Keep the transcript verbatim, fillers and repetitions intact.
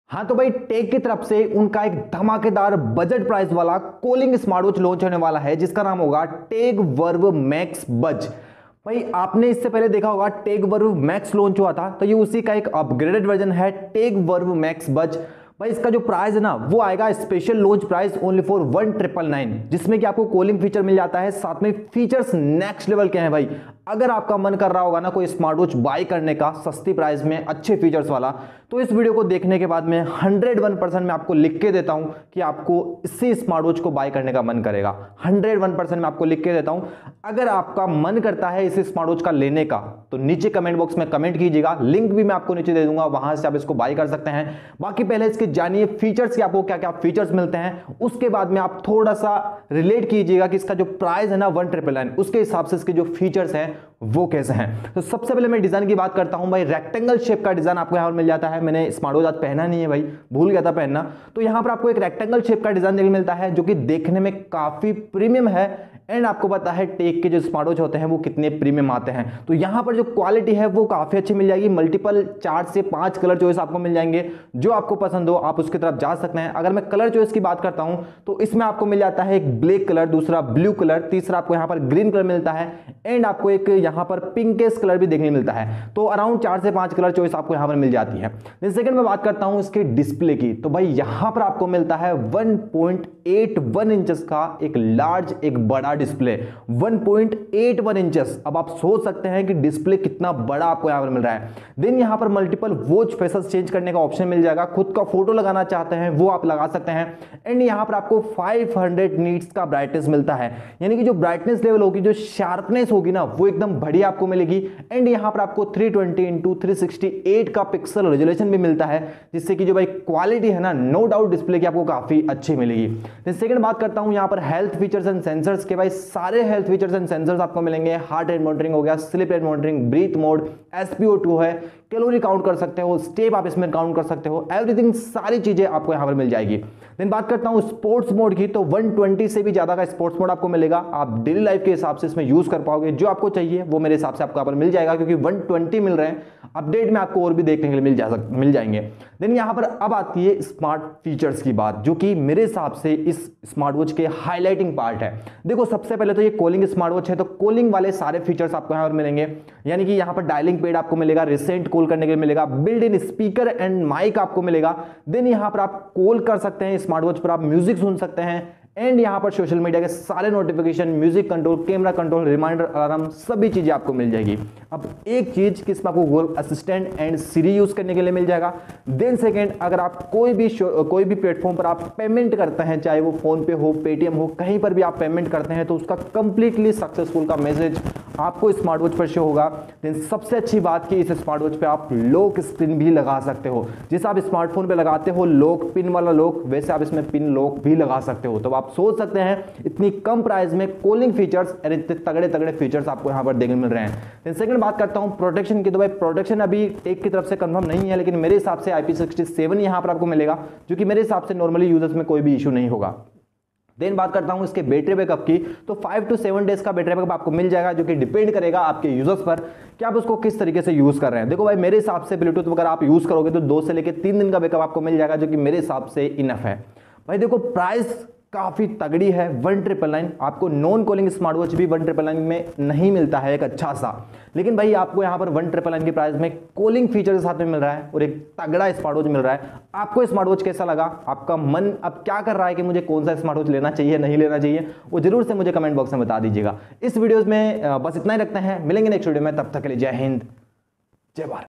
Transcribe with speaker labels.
Speaker 1: हाँ तो भाई टेक की तरफ से उनका एक धमाकेदार बजट प्राइस वाला कूलिंग स्मार्ट वॉच लॉन्च होने वाला है जिसका नाम होगा टेक वर्व मैक्स बज। भाई आपने इससे पहले देखा होगा टेक वर्व मैक्स लॉन्च हुआ था, तो ये उसी का एक अपग्रेडेड वर्जन है टेक वर्व मैक्स बज। भाई इसका जो प्राइस है ना वो आएगा special launch price only for one triple nine, जिसमें कि आपको कूलिंग फीचर मिल जाता है, साथ में फीचर्स नेक्स्ट लेवल के हैं। भाई अगर आपका मन कर रहा होगा ना कोई स्मार्ट वॉच बाय करने का सस्ती प्राइस में अच्छे फीचर्स वाला, तो इस वीडियो को देखने के बाद मैं हंड्रेड वन परसेंट मैं आपको लिख के देता हूं कि आपको इसी स्मार्ट वॉच को बाय करने का मन करेगा। हंड्रेड वन परसेंट मैं आपको लिख के देता हूं। अगर आपका मन करता है इस स्मार्ट वॉच का लेने का तो नीचे कमेंट बॉक्स में कमेंट कीजिएगा, लिंक भी मैं आपको नीचे दे दूंगा, वहां से आप इसको बाय कर सकते हैं। बाकी पहले इसके जानिए फीचर्स कि आपको क्या क्या फीचर्स मिलते हैं, उसके बाद में आप थोड़ा सा रिलेट कीजिएगा कि इसका जो प्राइस है ना वन ट्रिपल नाइन उसके हिसाब से इसके जो फीचर्स हैं वो कैसे हैं। तो सबसे पहले मैं डिजाइन की बात करता हूं। भाई रेक्टेंगल शेप का डिजाइन आपको यहां पर मिल जाता है। मैंने स्मार्ट वॉच आज पहना नहीं है भाई, भूल गया था पहनना। तो यहां पर आपको एक रेक्टेंगल शेप का डिजाइन देखने मिलता है जो कि देखने में काफी प्रीमियम है। एंड आपको पता है टेक के जो स्मार्ट वॉच होते हैं वो कितने प्रीमियम आते हैं, तो यहां पर जो क्वालिटी है वो काफी अच्छी मिल जाएगी। मल्टीपल चार से पांच कलर चॉइस आपको मिल जाएंगे, जो आपको पसंद हो आप उसकी तरफ जा सकते हैं। अगर मैं कलर चॉइस की बात करता हूं तो इसमें आपको मिल जाता है एक ब्लैक कलर, दूसरा ब्लू कलर, तीसरा आपको यहां पर ग्रीन कलर मिलता है, एंड आपको एक यहां पर पिंकेस कलर भी देखने मिलता है। तो अराउंड चार से पांच कलर चॉइस आपको यहां पर मिल जाती है। देन सेकंड में बात करता हूं इसके डिस्प्ले की, तो भाई यहां पर आपको मिलता है one point eight one inches का एक लार्ज एक बड़ा display, one point eight one inches. अब आप सोच सकते हैं कि डिस्प्ले कितना बड़ा आपको यहां पर मिल रहा है। देन यहां पर मल्टीपल वॉच फेसेस चेंज करने का ऑप्शन मिल जाएगा, खुद का फोटो लगाना चाहते हैं वो आप लगा सकते हैं। एंड यहां पर आपको फाइव हंड्रेड नीट्स का ब्राइटनेस मिलता है, यानी कि जो ब्राइटनेस लेवल होगी, जो शार्पनेस होगी ना वो एकदम बढ़िया आपको मिलेगी। एंड यहां पर आपको three twenty into three sixty eight का पिक्सल रेजोल्यूशन भी मिलता है, जिससे कि जो भाई क्वालिटी है ना नो डाउट डिस्प्ले की आपको काफी अच्छी मिलेगी। सेकंड बात करता हूं यहां पर हेल्थ फीचर्स एंड सेंसर्स के। भाई सारे हेल्थ फीचर्स एंड सेंसर्स आपको मिलेंगे। हार्ट रेट मॉनिटरिंग हो गया, sleep rate monitoring, breath mode, S P O two है, कैलोरी काउंट कर सकते हो, स्टेप आप इसमें काउंट कर सकते हो, एवरीथिंग सारी चीजें आपको यहां पर मिल जाएगी। देन बात करता हूं स्पोर्ट्स मोड की, तो वन ट्वेंटी से भी ज्यादा का स्पोर्ट्स मोड आपको मिलेगा। आप डेली लाइफ के हिसाब से इसमें यूज कर पाओगे, जो आपको चाहिए वो मेरे हिसाब से आपको यहां पर मिल जाएगा, क्योंकि वन ट्वेंटी मिल रहे हैं। अपडेट में आपको और भी देखने के लिए मिल जा सक, मिल जाएंगे। देन यहां पर अब आती है स्मार्ट फीचर्स की बात, जो कि मेरे हिसाब से इस स्मार्ट वॉच के हाईलाइटिंग पार्ट है। देखो सबसे पहले तो ये कॉलिंग स्मार्ट वॉच है, तो कॉलिंग वाले सारे फीचर्स आपको यहां पर मिलेंगे, यानी कि यहां पर डायलिंग पैड आपको मिलेगा, रिसेंट कॉल करने के लिए मिलेगा, build in speaker and mic आपको मिलेगा। देन यहां पर आप कॉल कर सकते हैं, स्मार्ट वॉच पर आप म्यूजिक सुन सकते हैं, एंड यहां पर सोशल मीडिया के सारे notification, music control, camera control, reminder, alarm सभी चीजें आपको मिल जाएगी। अब एक चीज कि इसमें आपको Google assistant and Siri use करने के लिए मिल जाएगा। देन सेकंड, अगर आप कोई भी कोई भी प्लेटफॉर्म पर आप पेमेंट करते हैं, चाहे वो फोन पे हो, पेटीएम हो, कहीं पर भी आप पेमेंट करते हैं, तो उसका कंप्लीटली सक्सेसफुल का मैसेज आपको स्मार्ट वॉच पर शो होगा। देन सबसे अच्छी बात कि इस स्मार्ट वॉच पे आप लॉक स्क्रीन भी लगा सकते हो, जैसे आप स्मार्टफोन पे लगाते हो लॉक, पिन वाला लॉक, वैसे आप इसमें पिन लॉक भी लगा सकते हो। तो आप सोच सकते हैं इतनी कम प्राइस में कूलिंग फीचर्स और इतने तगड़े तगड़े फीचर्स आपको यहां पर देखने मिल रहे हैं। देन सेकंड बात करता हूं प्रोटेक्शन की, तो भाई प्रोटेक्शन अभी टेक की तरफ से कंफर्म नहीं है, लेकिन मेरे हिसाब से आई पी सिक्सटी सेवन यहां पर आपको मिलेगा, जो कि मेरे हिसाब से नॉर्मली यूजर्स में कोई भी इशू नहीं होगा। देन बात करता हूं इसके बैटरी बैकअप की, तो फाइव टू सेवन डेज का बैटरी बैकअप आपको मिल जाएगा, जो कि डिपेंड करेगा आपके यूजर्स पर कि आप उसको किस तरीके से यूज कर रहे हैं। देखो भाई मेरे हिसाब से ब्लूटूथ वगैरह आप यूज करोगे तो दो से लेकर तीन दिन का बैकअप आपको मिल जाएगा, जो कि मेरे हिसाब से इनफ है। भाई देखो प्राइस काफी तगड़ी है, वन ट्रिपल नाइन। आपको नॉन कॉलिंग स्मार्ट वॉच भी वन ट्रिपल नाइन में नहीं मिलता है एक अच्छा सा, लेकिन भाई आपको यहां पर वन ट्रिपल नाइन की प्राइस में कॉलिंग फीचर के साथ में मिल रहा है और एक तगड़ा स्मार्ट वॉच मिल रहा है। आपको स्मार्ट वॉच कैसा लगा? आपका मन अब क्या कर रहा है कि मुझे कौन सा स्मार्ट वॉच लेना चाहिए, नहीं लेना चाहिए, वो जरूर से मुझे कमेंट बॉक्स में बता दीजिएगा। इस वीडियो में बस इतना ही रखते हैं, मिलेंगे नेक्स्ट वीडियो में, तब तक के लिए जय हिंद, जय भारत।